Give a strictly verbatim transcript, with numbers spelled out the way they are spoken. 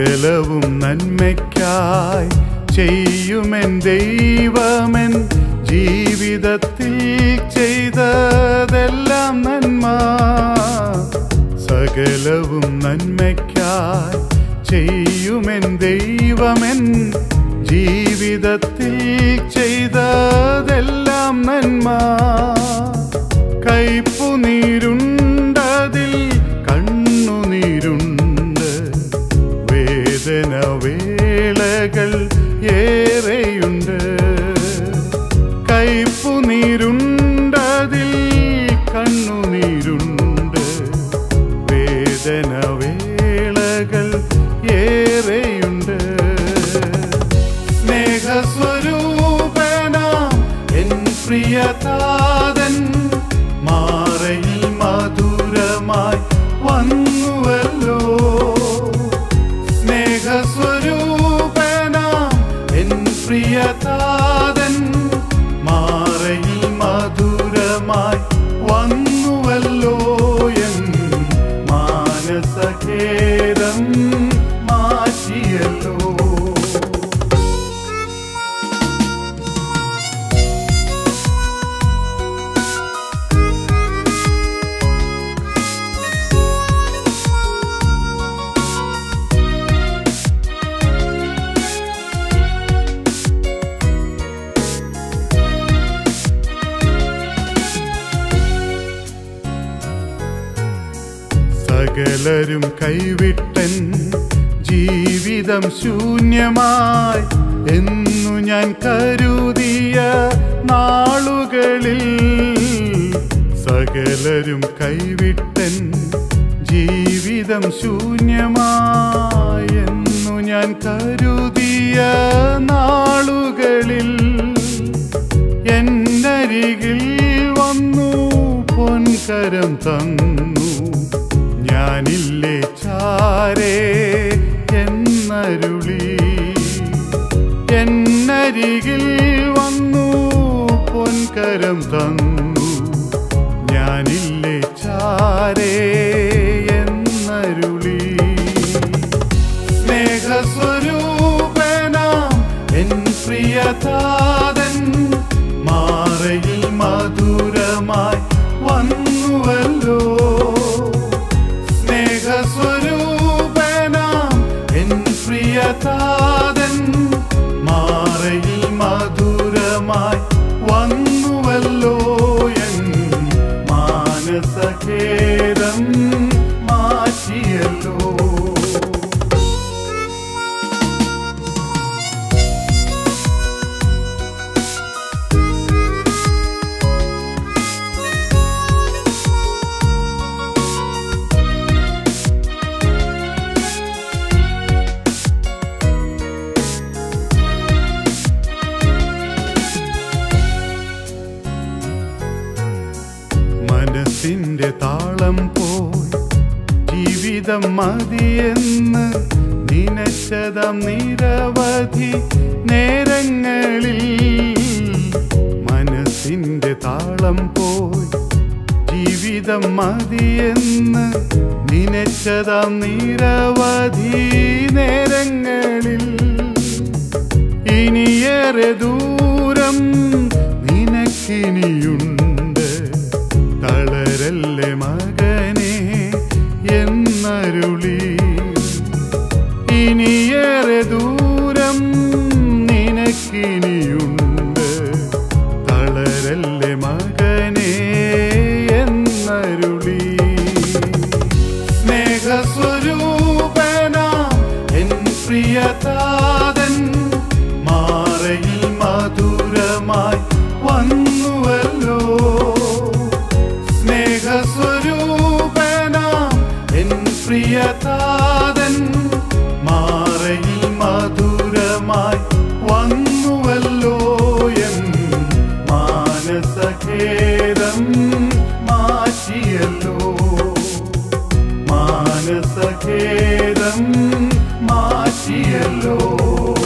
സകലവും നന്മയ്ക്കായി ചെയ്യുമെൻ ദൈവമെൻ ജീവിതത്തിൽ ചെയ്തതെല്ലാം നന്മ. സകലവും നന്മയ്ക്കായി ചെയ്യുമെൻ ദൈവമെൻ ജീവിതത്തിൽ ചെയ്തതെല്ലാം നന്മ. കൈപ്പുനീരുണ്ടതിൽ കണ്ണുനീരുണ്ട്, വേദന വേളകൾ ഏറെയുണ്ട്. കൈപ്പുനീരുണ്ടതിൽ കണ്ണുനീരുണ്ട്, വേദന വേളകൾ ഏറെയുണ്ട്. സ്നേഹസ്വരൂപനാം എൻ പ്രിയതാതൻ മാറയിൽ മധുരമായി വന്നുവല്ലോ. സ്നേഹസ്വരൂപനാം എൻ പ്രിയതാതൻ മാറയിൽ മധുരമായി വന്നുവല്ലോ. എൻ മാനസഖേദം മാറ്റിയല്ലോ. സകലരും കൈവിട്ടൻ ജീവിതം ശൂന്യമായി എന്നു ഞാൻ കരുതിയ നാളുകളിൽ. സകലരും കൈവിട്ടൻ ജീവിതം ശൂന്യമായി എന്നു ഞാൻ കരുതിയ നാളുകളിൽ എന്നരികിൽ വന്നു പൊൻകരം തന്നു. ഞാനില്ലേ ചാരേ എന്നരുളി. എന്നരികിൽ വന്നു പൊൻകരം തന്നു. ഞാനില്ലേ ചാരേ എന്നരുളി. സ്നേഹസ്വരൂപനാം എൻ പ്രിയതാതൻ മാറയിൽ മധുരമായി വന്നുവല്ലോ. സ്നേഹസ്വരൂപനാം എൻ പ്രിയതാതൻ മാറയിൽ മധുരമായി വന്നുവല്ലോ. എൻ മാനസഖേദം മാറ്റിയല്ലോ. മനസ്സിന്റെ താളം പോയി ജീവിതം മതിയെന്ന് നിനച്ചതാം നിരവധി നേരങ്ങളിൽ. മനസ്സിന്റെ താളം പോയി ജീവിതം മതിയെന്ന് നിനച്ചതാം നിരവധി നേരങ്ങളിൽ. ഇനിയേറെ ദൂരം നിനക്കിനിയുണ്ട്, തളരല്ലേ മകനെ എന്നരുളി. ഇനിയേറെ ദൂരം നിനക്കിനിയുണ്ട്, തളരല്ലേ മകനെ എന്നരുളി. സ്നേഹസ്വരൂപനാം എൻ പ്രിയതാതൻ മാറയിൽ മധുരമായി വന്നുവല്ലോ. സ്നേഹസ്വരൂപനാം എൻ പ്രിയതാതൻ മാറയിൽ മധുരമായി വന്നുവല്ലോ. എൻ മാനസഖേദം മാറ്റിയല്ലോ. മാനസഖേദം മാറ്റിയല്ലോ.